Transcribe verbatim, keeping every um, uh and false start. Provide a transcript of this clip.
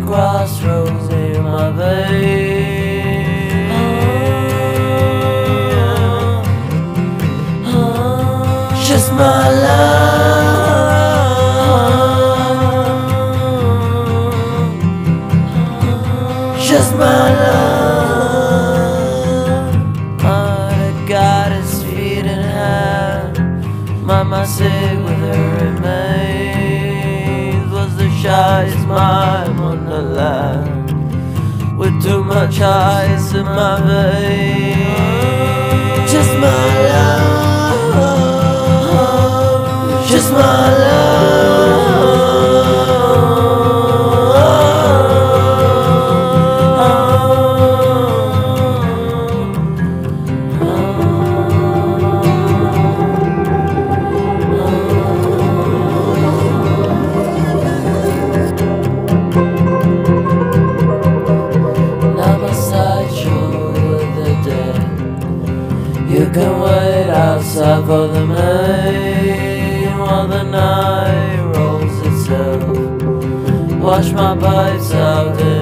crossroads near my vein. Just my love, just my love. I got his feet in hand, Mama sick with her remains. Was the shyest mime on the land, with too much ice in my veins. Just my love, just my love. You can wait outside for the main while the night rolls itself. Wash my pipes out.